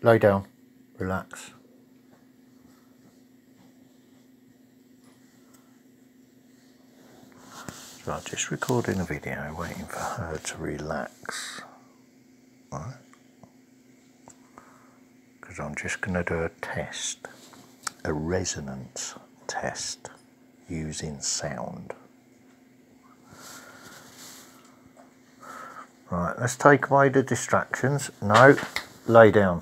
Lay down, relax. So I'm just recording a video waiting for her to relax. Right? Because I'm just going to do a test, a resonance test using sound. Right, let's take away the distractions. No, lay down.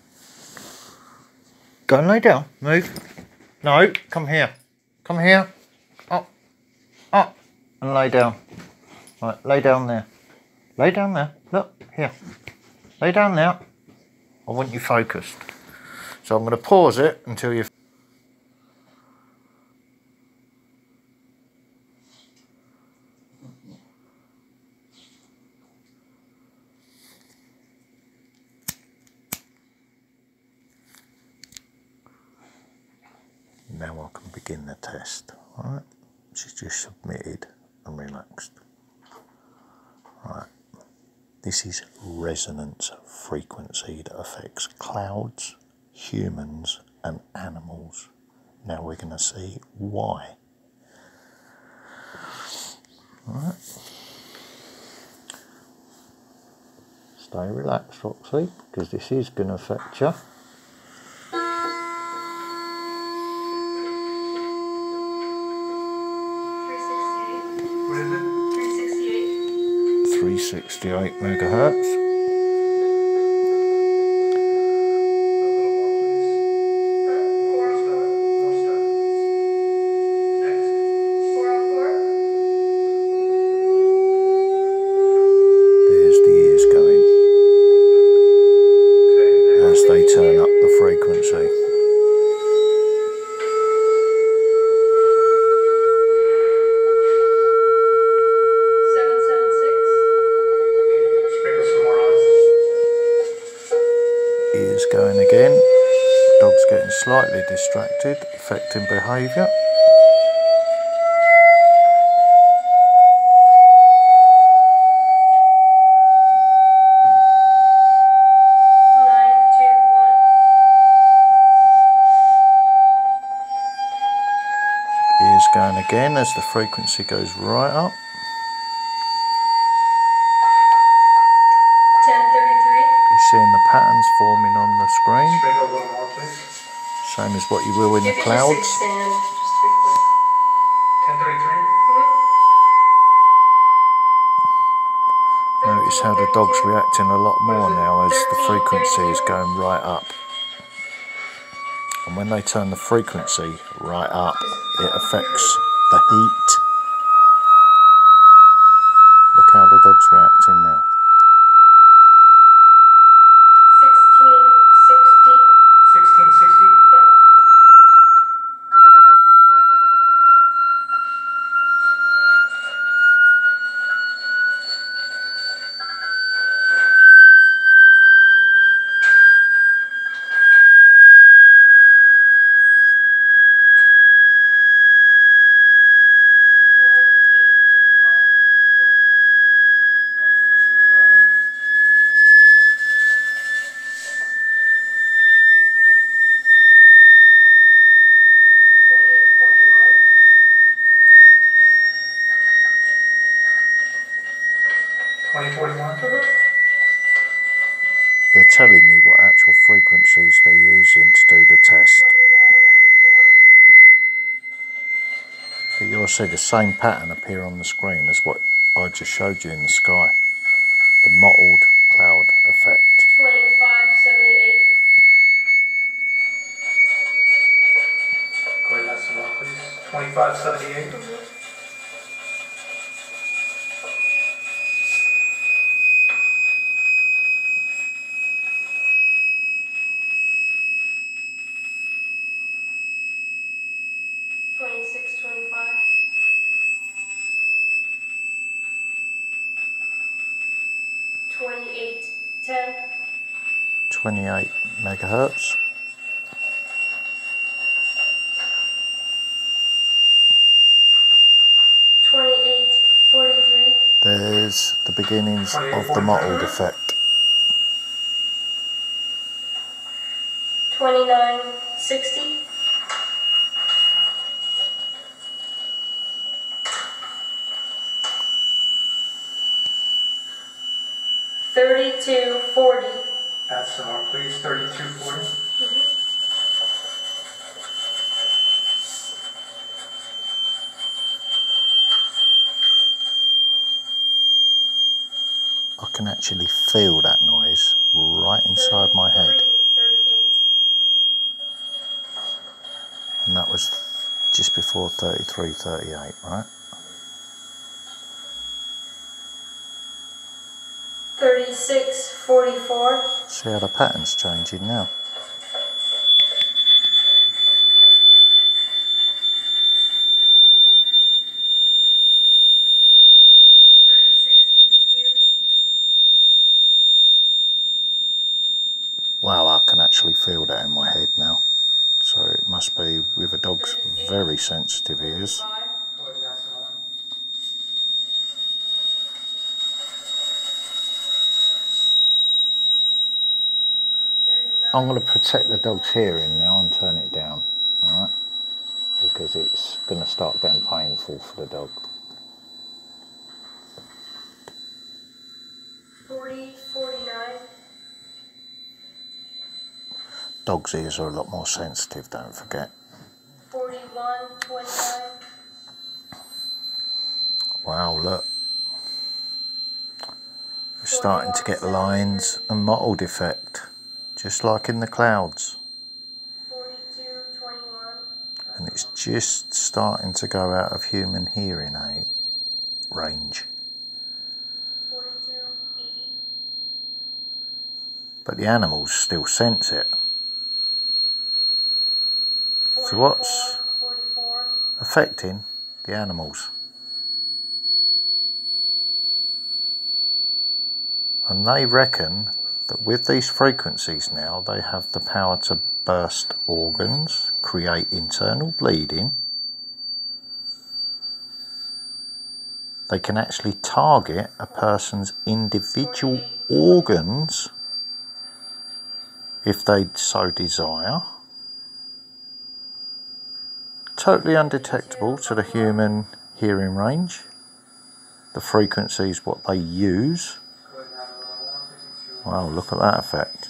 Go and lay down, move. No, come here. Come here. Up, up, and lay down. Right, lay down there. Lay down there. Look, here. Lay down there. I want you focused. So I'm going to pause it until you've... Now I can begin the test. Alright, she's just submitted and relaxed. Right, this is resonance frequency that affects clouds, humans and animals. Now we're going to see why. Alright. Stay relaxed, Roxy, because this is going to affect you. 368 megahertz. There's the ears going as they turn up the frequency. Ears going again. Dog's getting slightly distracted, affecting behaviour. Ears going again as the frequency goes right up. 1033. You're seeing the patterns forming on the screen. Speak a little more, please. Same as what you will in the clouds. 1033. Notice how the dog's reacting a lot more now as the frequency is going right up. And when they turn the frequency right up, it affects the heat. Look how the dog's reacting now. 1660. 1660. Yeah. They're telling you what actual frequencies they're using to do the test. 2194. But you'll see the same pattern appear on the screen as what I just showed you in the sky. The mottled cloud effect. 2578. Go ahead, that's the one, please. 2578. 2625. 2810. 28 megahertz. 2843. There's the beginnings of the mottled effect. 2960. 3240. Add some more, please. 3240. I can actually feel that noise right inside my head. 38. And that was just before 33:38, right? 3644. See how the pattern's changing now. 3682. Wow, I can actually feel that in my head now. So it must be with a dog's very sensitive ears. 5. Go ahead and add some more. I'm going to protect the dog's hearing now and turn it down, alright? Because it's going to start getting painful for the dog. 4049. Dogs' ears are a lot more sensitive, don't forget. 4129. Wow, look. We're starting to get lines and mottled effect, just like in the clouds. 4221. And it's just starting to go out of human hearing range. 4280. But the animals still sense it. So what's 44. affecting the animals? And they reckon that with these frequencies now, they have the power to burst organs, create internal bleeding. They can actually target a person's individual organs if they so desire. Totally undetectable to the human hearing range. The frequency is what they use. Go ahead and add a little more. 52. Wow, look at that effect.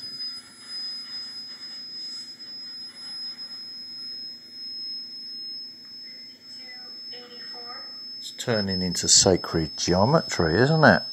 It's turning into sacred geometry, isn't it?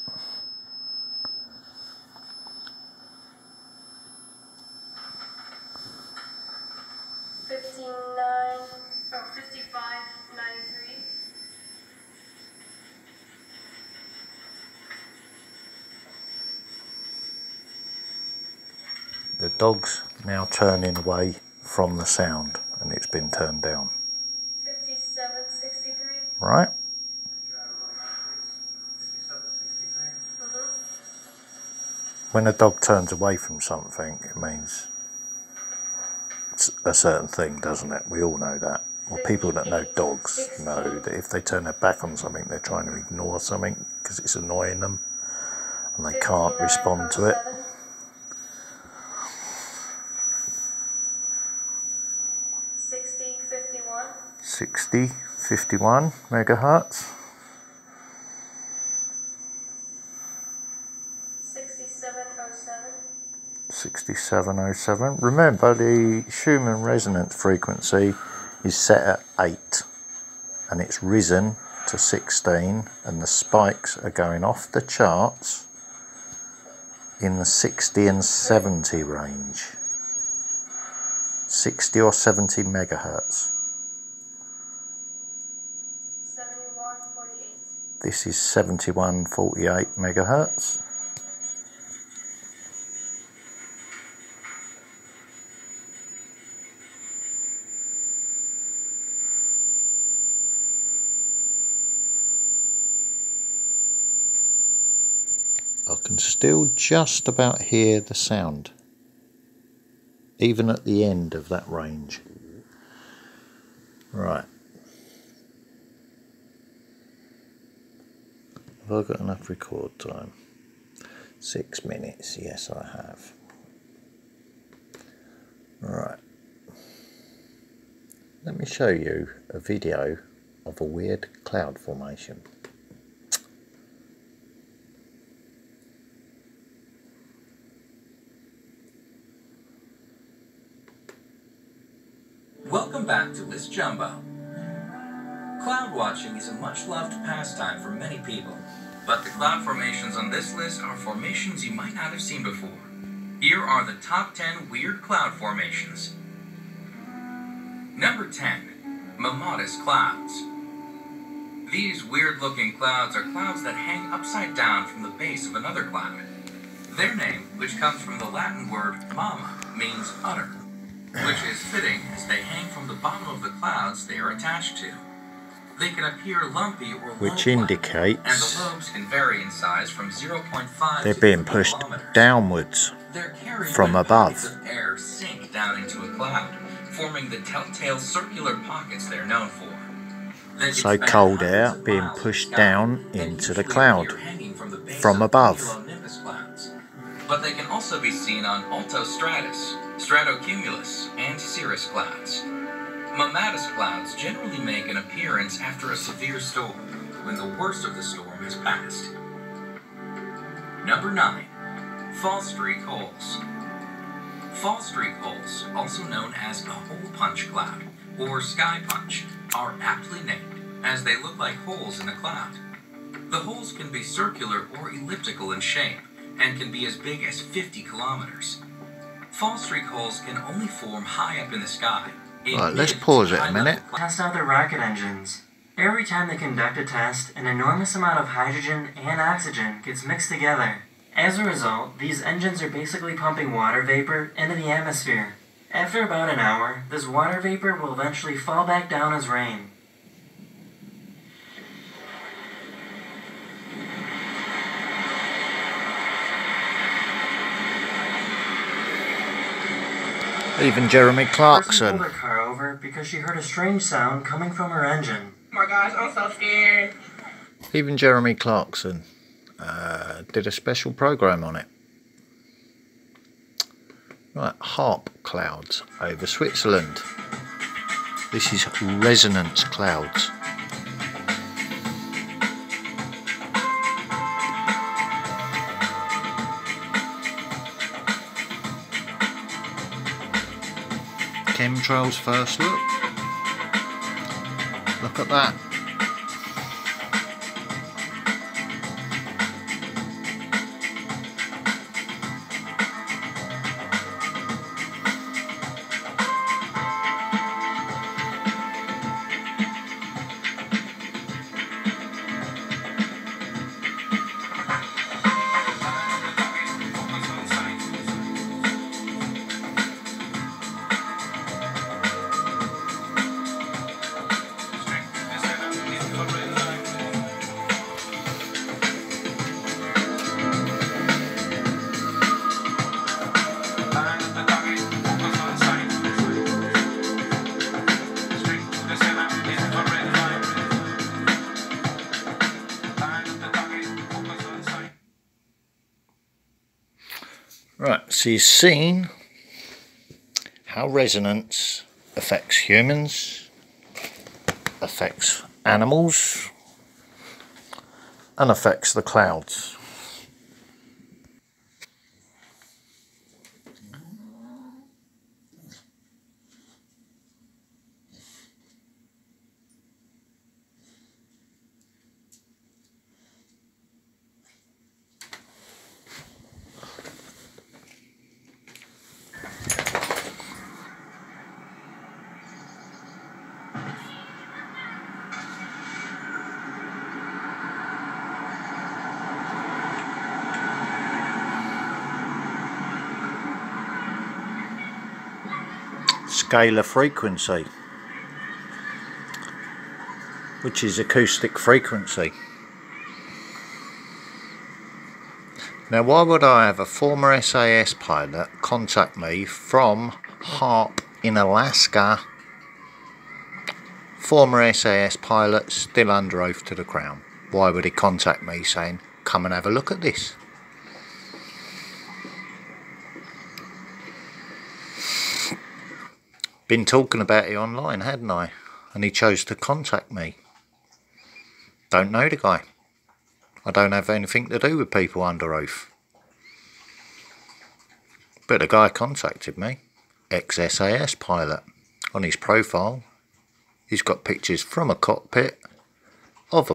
The dog's now turning away from the sound and it's been turned down. 5763. Right? Could you add a little more, please? 5763. When a dog turns away from something, it means it's a certain thing, doesn't it? We all know that. Well, people that know dogs know that if they turn their back on something, they're trying to ignore something because it's annoying them and they can't respond to it. 6051. 60, 51 megahertz. 6707. 6707. Remember, the Schumann resonance frequency is set at 8 and it's risen to 16 and the spikes are going off the charts in the 60 and 70 range. 60 or 70 megahertz. 7148. This is 7148 megahertz. I can still just about hear the sound, even at the end of that range. Right. Have I got enough record time? 6 minutes, yes I have. Right. Let me show you a video of a weird cloud formation. Welcome back to List Jumbo. Cloud watching is a much loved pastime for many people, but the cloud formations on this list are formations you might not have seen before. Here are the top 10 weird cloud formations. Number 10. Mammatus clouds. These weird-looking clouds are clouds that hang upside down from the base of another cloud. Their name, which comes from the Latin word mamma, means udder, which is fitting as they hang from the bottom of the clouds they are attached to. They can appear lumpy or Which lobe-like, indicates and the lobes can vary in size from 0.5 they're to being 3 pushed kilometers. downwards. They're carried from when above. pockets of air sink down into a cloud, forming the telltale circular pockets they're known for. They can So span cold hundreds air of being miles in pushed the sky, down and into the usually cloud appear hanging from the base from of above. cumulonimbus clouds. But they can also be seen on altostratus, stratocumulus, and cirrus clouds. Mammatus clouds generally make an appearance after a severe storm, when the worst of the storm has passed. Number 9. Fall streak holes. Fall streak holes, also known as a hole punch cloud or sky punch, are aptly named as they look like holes in the cloud. The holes can be circular or elliptical in shape and can be as big as 50 kilometers. Fall streak holes can only form high up in the sky. Right, let's pause it a minute. Test out their rocket engines. Every time they conduct a test, an enormous amount of hydrogen and oxygen gets mixed together. As a result, these engines are basically pumping water vapor into the atmosphere. After about an hour, this water vapor will eventually fall back down as rain. Even Jeremy Person Clarkson. pulled her car over because she heard a strange sound coming from her engine. Oh my gosh, I'm so scared. Even Jeremy Clarkson did a special program on it. Right, HAARP clouds over Switzerland. This is resonance clouds. Chemtrails first look. Look at that. Right, so you've seen how resonance affects humans, affects animals, and affects the clouds. Scalar frequency, which is acoustic frequency. Now, why would I have a former SAS pilot contact me from HAARP in Alaska? Former SAS pilot, still under oath to the Crown. Why would he contact me saying, come and have a look at this? been talking about it online, hadn't I? And he chose to contact me. Don't know the guy. I don't have anything to do with people under oath. But the guy contacted me, ex-SAS pilot. On his profile, he's got pictures from a cockpit of a